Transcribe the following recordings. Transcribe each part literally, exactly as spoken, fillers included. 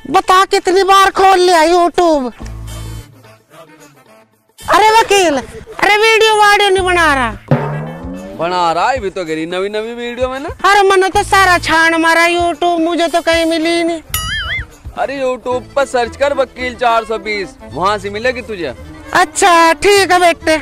बता कितनी बार खोल लिया यूट्यूब। अरे वकील, अरे वीडियो वाडियो नहीं बना रहा। बना रहा है भी तो गरी नवी नवी वीडियो में ना। अरे मैंने तो सारा छान मारा यूट्यूब, मुझे तो कहीं मिली नहीं। अरे यूट्यूब पर सर्च कर वकील चार सौ बीस, वहाँ से मिलेगी तुझे। अच्छा ठीक है बेटे।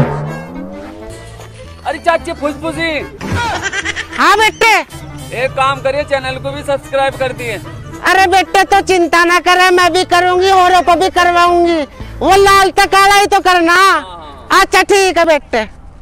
अरे चाची फुसफुसी। हाँ बेटे। एक काम करिए, चैनल को भी सब्सक्राइब कर दिए। अरे बेटे तो चिंता ना करे, मैं भी करूंगी, औरों को भी करवाऊंगी। वो लाल तक काला ही तो करना। अच्छा ठीक है बेटे।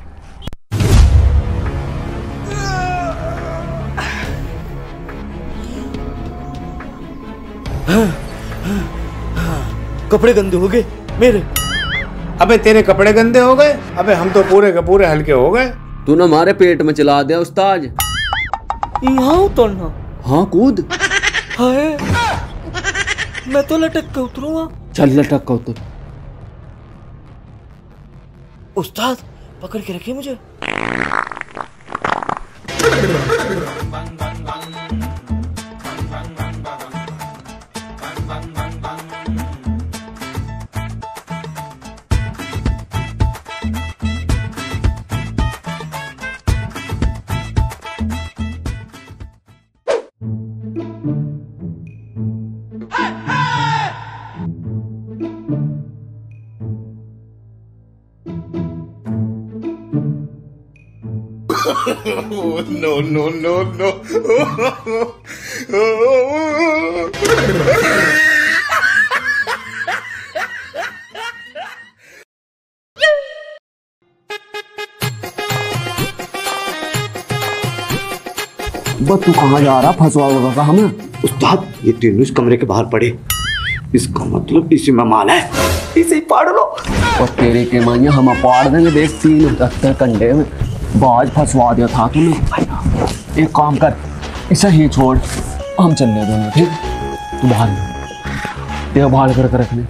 कपड़े गंदे हो गए मेरे। अबे तेरे कपड़े गंदे हो गए? अबे हम तो पूरे के पूरे हल्के हो गए। तू ना हमारे पेट में चला दे उस्ताद। यहाँ उतरना? हाँ कूद। हाय मैं तो लटक के उतरूंगा। चल लटक के उतर। उस्ताद पकड़ के रखिए मुझे। no no no no बस तू कहाँ जा रहा? फंसवा होगा हमें। उस्ताद ये तीनों इस कमरे के बाहर पड़े, इसका मतलब इसी में माल है, इसे ही पाड़ लो। और तेरे के मानिया हम पाड़ देंगे। देख तीन दफ्तर कंडे में बाज फंसवा दिया था तूने। एक काम कर, इसे ही छोड़, हम चलने दोनों, ठीक? तू बाहर तेरा बाहर करके रखने।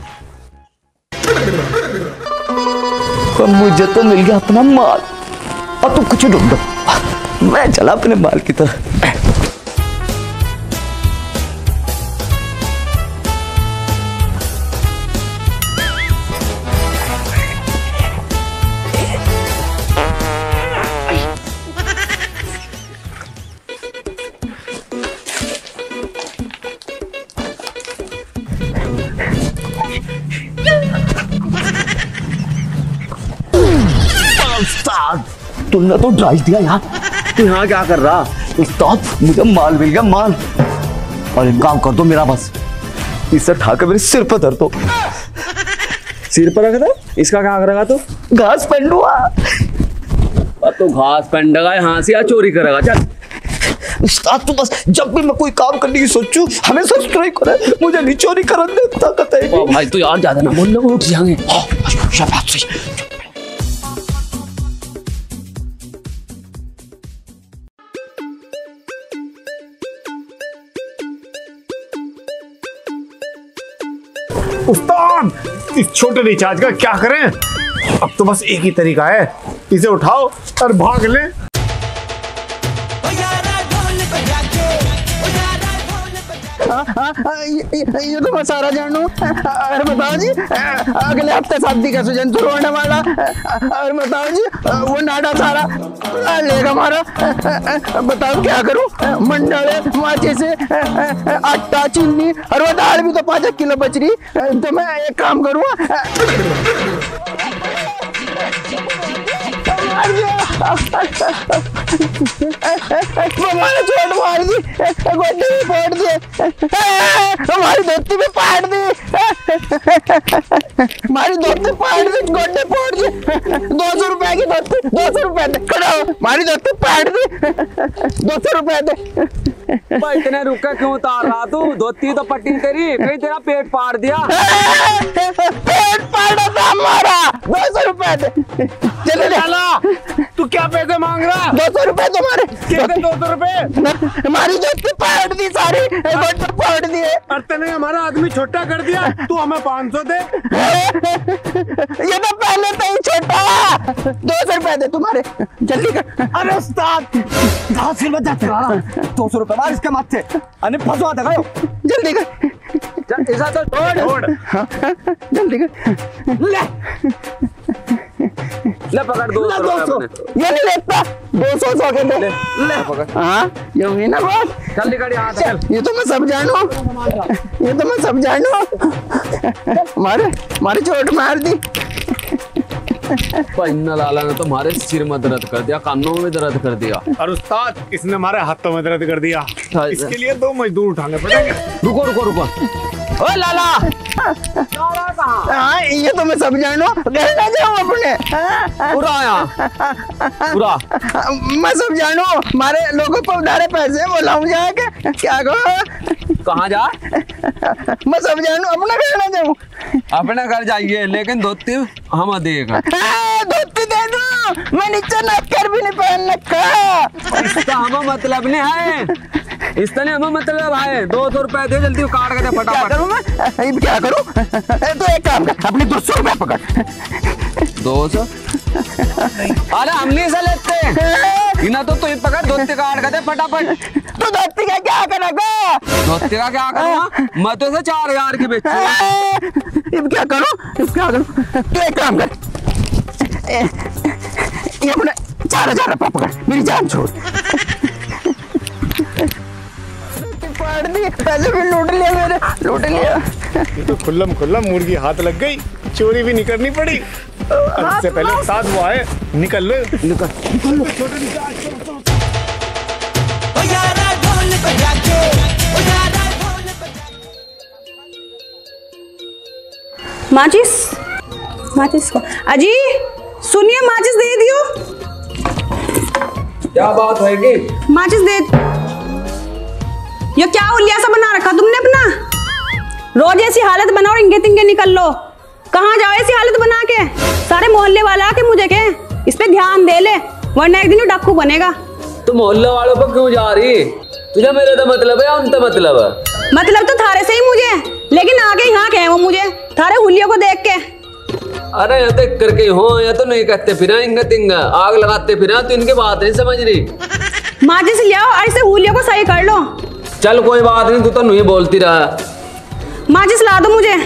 तो मुझे तो मिल गया अपना माल, और तू कुछ ढूंढो, मैं चला अपने माल की तरफ। उस्ताद तुमने तो ड्राइव दिया यार। तू यहाँ क्या कर रहा? उस्ताद मुझे माल मिल गया, माल। और एक काम कर दो मेरा, बस इसे उठा के मेरे सिर पर धर दो। सिर पर रख दे? इसका क्या करेगा तू? घास पेंडूआ। तो घास पेंडेगा यहाँ से या चोरी करेगा? चल उस्ताद तू बस जब भी मैं कोई काम करने की सोचूं हमें सब्सक्राइब करे, मुझे नहीं चोरी करने देता कतई। भाई तो यार ज्यादा ना बोलना, उठ जाएंगे। उस्ताद इस छोटे रिचार्ज का क्या करें? अब तो बस एक ही तरीका है, इसे उठाओ और भाग ले। आ, आ, आ, ये, ये तो मैं सारा जानू। अरे बताओ जी, अगले हफ्ते शादी का सुजन शुरू होने वाला। अरे बताओ जी, वो नाडा सारा लेगा हमारा। बताओ क्या करूं? मंडल माचे से आटा चीनी और वो दाल भी तो पाँच किलो बच रही। तो मैं एक काम करूँ, चोट मार दी, गोड्डे भी फोड़ दिए, हमारी धोती भी फाड़ दी, हमारी धोती फाड़ दी, गोड्डे फोड़ दिए। दो सौ रुपए की धोती, दो सौ रुपए दे। हमारी धोती फाड़ दी, दो सौ रुपए दे। भाई इतने रुका क्यों उतार रहा तू? धोती तो पट्टी तेरी, कहीं तेरा पेट फाड़ दिया। पेट फाड़ा था हमारा, दो सौ रुपए दे। चले चला, तू क्या पैसे मांग रहा? दो सौ रुपए तुम्हारे। दो सौ रुपए? हमारी धोती फाड़ दी सारी, गोड्डे फाड़ दिए। अरे ने हमारा आदमी छोटा कर दिया, तू हमें पाँच सौ दे। ये तो पहले तो ही छोटा। दो सौ रुपए दे तुम्हारे, जल्दी कर। अरे उस्ताद दो सौ रुपए मार इसके माथे, अने फंसवा देगा। जल्दी कर। ऐसा तो छोड़ जल्दी कर ले ले पकड़ दो सौ ये नहीं लेता दो सौ सौ के दे ले पकड़। हाँ ये हुई ना बात। चल निकल यहाँ से, चल। ये तो मैं सब जानू ये तो मैं सब जानू मारे मारे चोट मार दी। इन्ना लाला ने तो हमारे सिर में दर्द कर दिया, कानों में दर्द कर दिया। और उस्ताद इसने हमारे हाथों में दर्द कर दिया। इसके लिए दो मजदूर उठाने पड़ेंगे। रुको रुको रुको, ओ लाला हाँ ये तो मैं सब जानू, कहना जाऊँ अपने पूरा आया पूरा मैं सब जानू। हमारे लोगों को उधारे पैसे वो लाऊं जाके क्या कहो कहाँ जा? मैं सब जानू, अपना कहना जाऊँ। अपने घर जाइए लेकिन धोती हम देगा। धोती दे दो, मैं नीचे नक्कर भी नहीं पहन रखा। इसका हमें मतलब नहीं है, इसका नहीं हमें मतलब है। दो सौ रुपए दे जल्दी काट के दे फटाफट। क्या करूँ मैं, क्या करूँ? तो एक काम कर, अपनी दो सौ रुपए पकड़। दो सौ अरे हम नहीं से लेते इना तो तू पकड़, धोती काट के दे फटाफट। तो धोती का क्या करेगा? धोती का क्या करूँगा मैं तो इसे चार हजार की बेचूंगा। अब क्या करूँ, अब क्या करूँ? तो एक काम कर, ये अपने चार हजार रुपया पकड़, मेरी जान छोड़। फाड़ दी, पैसे भी लूट लिया मेरे, लूट लिया। ये तो खुल्लम खुल्लम मुर्गी हाथ लग गई, चोरी भी नहीं करनी पड़ी। इससे पहले साथ हुआ है, निकल लो निकल माचिस माचिस को अजी सुनिए, माचिस दे दियो। क्या बात होगी? माचिस दे। ये क्या उलिया सा बना रखा तुमने अपना? रोज ऐसी हालत बनाओ, इंगे तिंगे निकल लो। कहाँ जाओ ऐसी हालत बना के? सारे मोहल्ले वाला आके मुझे के इस पे ध्यान दे ले, वरना एक दिन डाकू बनेगा। तू मोहल्ले वालों पर क्यों जा रही? तुझे मेरे तो मतलब है या उनका मतलब है? मतलब तो थारे से ही मुझे, लेकिन आगे यहाँ के वो मुझे थारे हुलियों को देख के। अरे या तो करके हो या तो नहीं कहते फिर इंगा तिंगा आग लगाते फिर, तो इनके बात नहीं समझ रही। माचिस ले आओ, ऐसे हुलियों को सही कर लो। चल कोई बात नहीं, तू तो नहीं बोलती रहा। माचिस ला दो मुझे।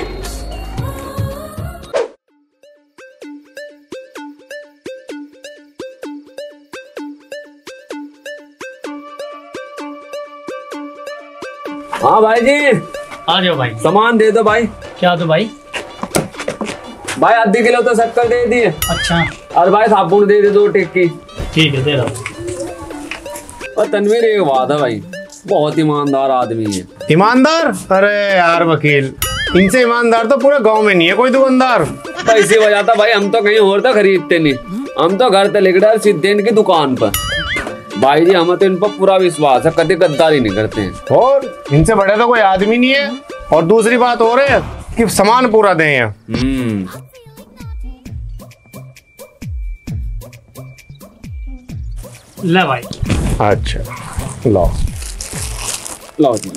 हाँ भाई जी आ जाओ भाई। सामान दे दो भाई। क्या दो भाई? भाई आधी किलो तो शक्कर दे दिए। अच्छा और भाई साबुन दे दे दो टिक्की। ठीक है दे रहा हूँ। और तनवीर एक बात है भाई, बहुत ईमानदार आदमी है। ईमानदार? अरे यार वकील, इनसे ईमानदार तो पूरे गांव में नहीं है कोई दुकानदार। तो इसी वजह था भाई हम तो कहीं और तो खरीदते नहीं, हम तो घर से लेकर डाल सीधे इनकी दुकान पर। भाई जी हमें तो इन पर पूरा विश्वास है, कभी गद्दारी नहीं करते हैं। और इनसे बड़े तो कोई आदमी नहीं है। और दूसरी बात हो रही है कि सामान पूरा दें हैं। हम्म ले भाई। अच्छा लो लो जी।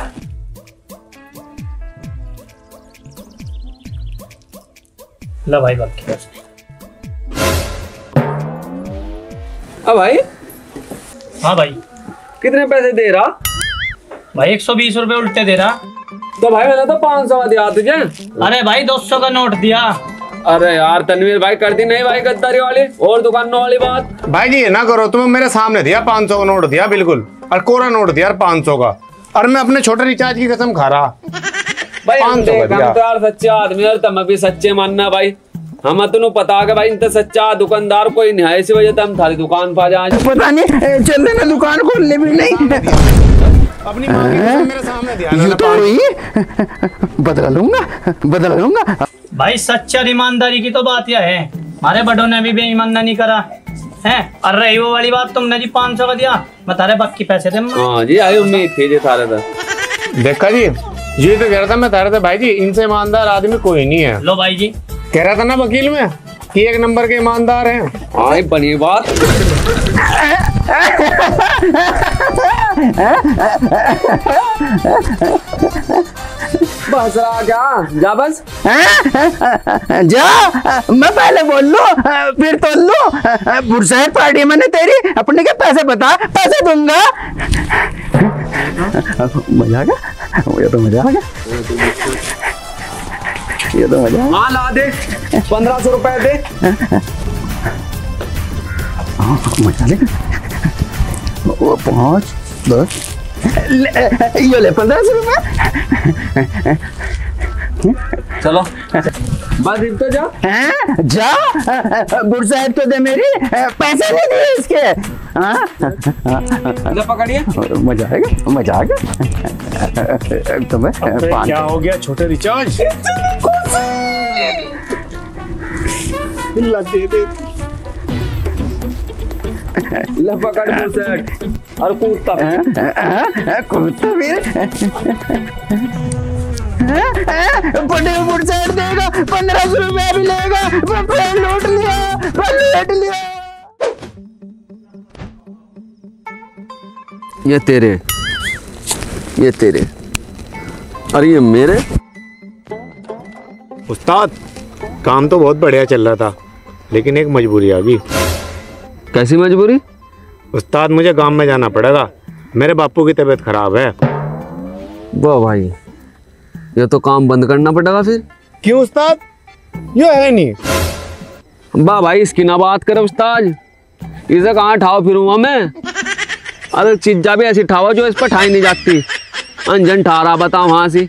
ले भाई बाकी पैसे। अब भाई हाँ भाई। कितने पैसे दे रहा? भाई एक सौ बीस रुपए उल्टे दे रहा। तो भाई मैंने तो पाँच सौ दिया तुझे। अरे भाई दो सौ का नोट दिया। अरे यार तनवीर भाई कर दी नहीं भाई गद्दारी वाली और दुकानों वाली बात। भाई जी ये ना करो, तुम्हें मेरे सामने दिया पाँच सौ का नोट दिया बिल्कुल, और कोरा नोट दिया पाँच सौ का, और मैं अपने छोटे रिचार्ज की कसम खा रहा। भाई हम पाँच सौ देख, का हम दिया। तो यार सच्चे आदमी और तुम भी सच्चे मानना भाई। हम तो पता है भाई इनसे सच्चा दुकानदार कोई नहीं है, इसी वजह से हम थारी दुकान पर आज पता नहीं चल रहे दुकान खोलने भी नहीं। अपनी माँ की कसम मेरे सामने दिया ये तो हुई, बदला लूंगा बदला लूंगा। भाई सच्चा ईमानदारी की तो बात यह है, हमारे बड़ों ने भी बेईमानदारी नहीं करा है। और रही वो वाली बात, तुमने जी पाँच सौ का दिया, मैं तारे बाकी पैसे थे। हाँ जी आई उम्मीद थी जी थारे था। देखा जी, ये तो कह रहा था मैं तारे थे भाई जी, इनसे ईमानदार आदमी कोई नहीं है। लो भाई जी। कह रहा था ना वकील में कि एक नंबर के ईमानदार हैं। हाँ बनी बात। बस रहा क्या? जा बस जा, मैं पहले बोल लूं फिर तोल लूं। बुरसैट पार्टी मैंने तेरी, अपने के पैसे बता, पैसे दूंगा। मजा आ गया, मुझे तो मजा आ गया। ये तो मजा। हाँ ला दे, पंद्रह सौ रुपए दे। हाँ मजा ले। वो पाँच दस ये ले पंद्रह सौ रुपए। चलो बस तो जा। हैं? जा गुड साइड तो दे मेरी, पैसे नहीं दिए इसके। हाँ पकड़िए, मजा आएगा, मजा आएगा तुम्हें। क्या हो गया छोटे रिचार्ज? दे दे ले पकड़ सेट और कूदता कूदता फिर बड़े बुढ़ साइड देगा, पंद्रह सौ रुपया भी लेगा। लूट लिया, लूट लिया। ये तेरे, ये तेरे, अरे ये मेरे। उस्ताद काम तो बहुत बढ़िया चल रहा था, लेकिन एक मजबूरी आ गई। कैसी मजबूरी? उस्ताद मुझे गांव में जाना पड़ेगा, मेरे बापू की तबीयत खराब है। वाह भाई, ये तो काम बंद करना पड़ेगा फिर। क्यों उस्ताद? ये है नहीं। वाह भाई, इसकी ना बात करे उस्ताद, इसे कहाँ ठाव फिरूंगा मैं। अरे चीजा भी ऐसी ठावा जो इस पर ठाई नहीं जाती। अंजन ठा रहा, बताओ वहां से।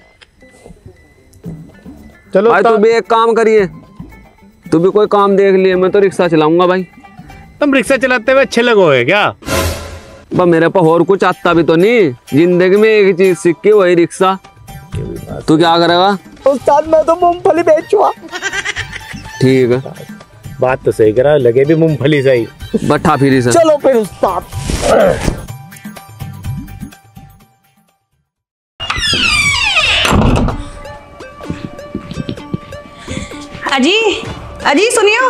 चलो भाई तू भी एक काम करिए, तू भी कोई काम देख लिए, मैं तो रिक्शा चलाऊंगा भाई। तुम रिक्शा चलाते हुए अच्छे लगोगे क्या? बा मेरे पास और कुछ आता भी तो नहीं, जिंदगी में एक चीज सीखी वही रिक्शा। तू क्या करेगा? उस्ताद मैं तो मूंगफली बेचूंगा। ठीक है, बात तो सही करा, लगे भी मूंगफली सही। बट्ठा फिर से। चलो फिर उस्ताद। अजी अजी सुनियो,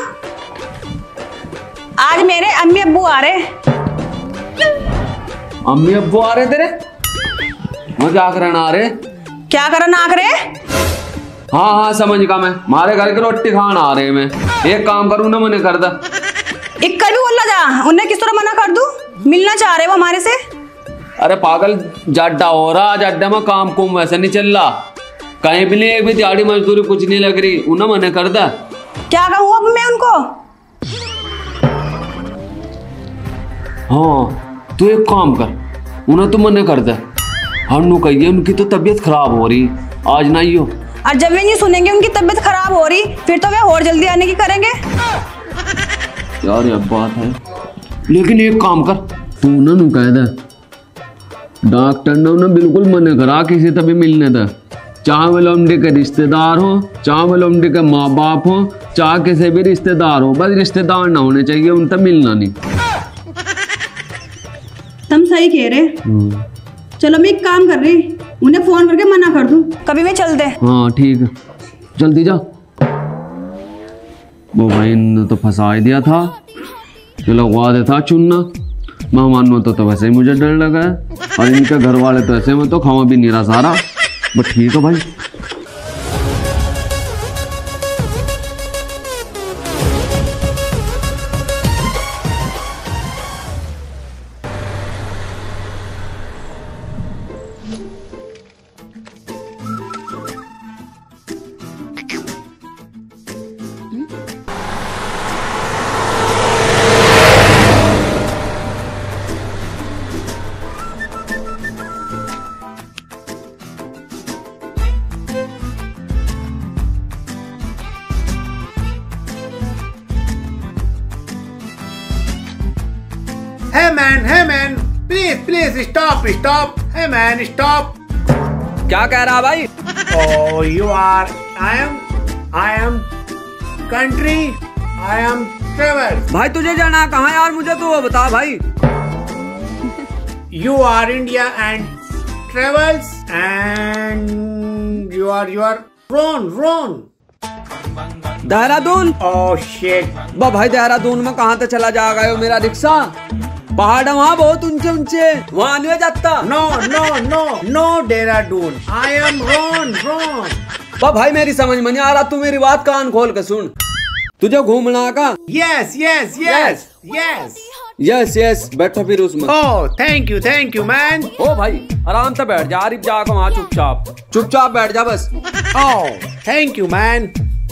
आज मेरे अम्मी अब्बू आ रहे। अम्मी अब्बू आ रहे तेरे? वो क्या करना आ रहे? क्या करना आ रहे? हाँ हाँ समझ गया मैं, मारे घर की रोटी खाना आ रहे। मैं एक काम करूँ ना, मैंने कर दा इक्का भी बोला जा, उन्हें किस तरह मना कर दूं? मिलना चाह रहे वो हमारे से। अरे पागल, जाड्डा हो रहा, जाड्डा में काम कुम वैसे नहीं चल रहा, कहीं भी नहीं, एक भी दिहाड़ी मजदूरी कुछ नहीं लग रही, उन्हें मने कर दा। क्या कहूँ अब मैं उनको? हाँ तू एक काम कर, उन्हें तो मने कर दे। हम कहिए उनकी तो तबीयत खराब हो रही, आज ना ही हो। और जब वे नहीं सुनेंगे उनकी तबीयत खराब हो रही, फिर तो वे और जल्दी आने की करेंगे। यार ये बात है, लेकिन एक काम कर, तू उन्हें कह दे डॉक्टर ने उन्हें बिल्कुल मने करा किसी तभी मिलने दे, चाहे वो लोमड़ी के रिश्तेदार हो, चाहे वो लोमड़ी के माँ बाप हो, चाहे किसी भी रिश्तेदार हो, बस रिश्तेदार ना होने चाहिए, उनसे मिलना नहीं। तुम सही कह रहे। चलो मैं एक काम कर रही, उन्हें फोन करके मना कर दूं, कभी मैं चल दे। हाँ ठीक है, जल्दी जा। वो भाई ने तो फंसा ही दिया था, जो लगवा देता चुनना। मेहमान में तो, तो वैसे ही मुझे डर लगा है, और इनके घर वाले तो ऐसे में तो खावा भी नहीं रहा सारा। बट ठीक है भाई। Hey man, hey man, please, please stop, stop. Hey man, stop. क्या कह रहा भाई? Oh, you are. I am. I am. Country. I am travel. भाई तुझे जाना कहाँ यार, मुझे तो वो बता भाई। You are India and travels and you are you are Ron Ron. Dehradun. Oh shit. बा भाई देहरादून में कहाँ तो चला जाएगा यो मेरा रिक्शा? पहाड़ वहाँ बहुत ऊंचे ऊंचे, वहाँ नहीं जाता। No no no no Dehradun. I am Ron Ron. बा भाई मेरी समझ में नहीं आ रहा, तू मेरी बात कान खोल के सुन। तुझे घूमना का? Yes yes yes yes. Yes yes, बैठो फिर उसमें। Oh thank you thank you man. ओ भाई आराम से बैठ जा, आरिफ जाकर वहाँ चुपचाप चुपचाप बैठ जा बस। Oh thank you man.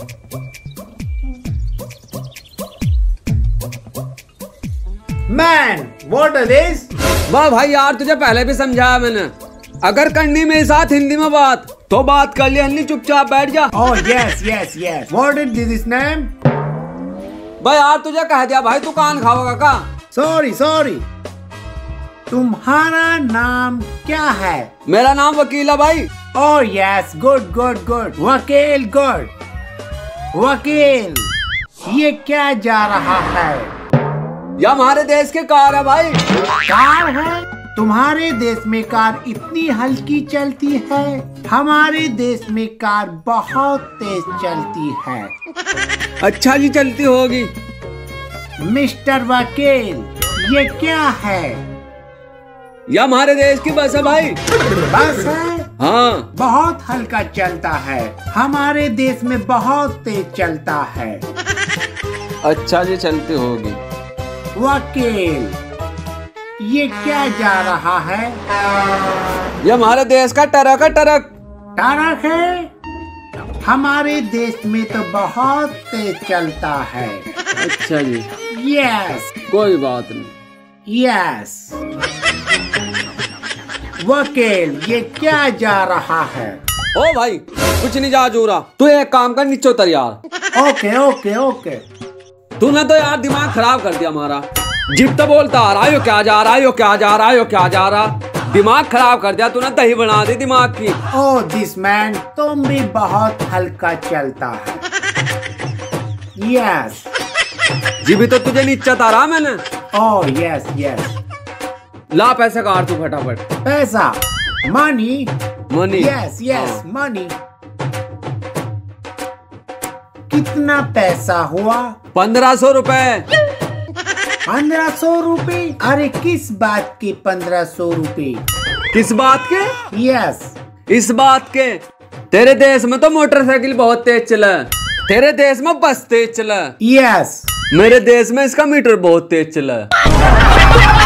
Man what is this? वाह भाई यार, तुझे पहले भी समझाया मैंने, अगर करनी मेरे साथ हिंदी में बात तो बात कर लिया, नहीं चुपचाप बैठ जा। Oh yes yes yes, what is this name? भाई यार तुझे कह दिया भाई, तू कान खाओगा का? सॉरी सॉरी, तुम्हारा नाम क्या है? मेरा नाम वकील है भाई। Oh yes, good good good, Vakil good. Vakil, ये क्या जा रहा है? यह हमारे देश के कार है भाई। कार है? तुम्हारे देश में कार इतनी हल्की चलती है? हमारे देश में कार बहुत तेज चलती है। अच्छा जी, चलती होगी। मिस्टर वकील, ये क्या है? यह हमारे देश की बस है भाई। बस है? हाँ। बहुत हल्का चलता है, हमारे देश में बहुत तेज चलता है। अच्छा जी, चलती होगी। वकील, ये क्या जा रहा है? ये हमारे देश का ट्रक है, ट्रक। ट्रक है? हमारे देश में तो बहुत तेज चलता है। अच्छा जी। यस। कोई बात नहीं। यस। वकील, ये क्या जा रहा है? ओ भाई कुछ नहीं जा जूरा, तू एक काम कर, नीचे उतर यार। Okay okay okay. तूने तो यार दिमाग खराब कर दिया हमारा। जिप तो बोलता आ रहा है, यो क्या जा रहा है, यो क्या जा रहा है, यो क्या जा रहा। दिमाग खराब कर दिया तूने, दही बना दी दिमाग की। ओह दिस मैन, तुम भी बहुत हल्का चलता है। यस। जी भी तो तुझे नीचे उतारा मैंने। ओह यस यस। ला पैसे काट तू फटाफट। पैसा? Money? Money? Yes yes, money. कितना पैसा हुआ? पंद्रह सौ रुपए। पंद्रह सौ रुपए? अरे किस बात के पंद्रह सौ रुपए? किस बात के? यस। इस बात के, तेरे देश में तो मोटरसाइकिल बहुत तेज चला, तेरे देश में बस तेज चला। यस। मेरे देश में इसका मीटर बहुत तेज चला।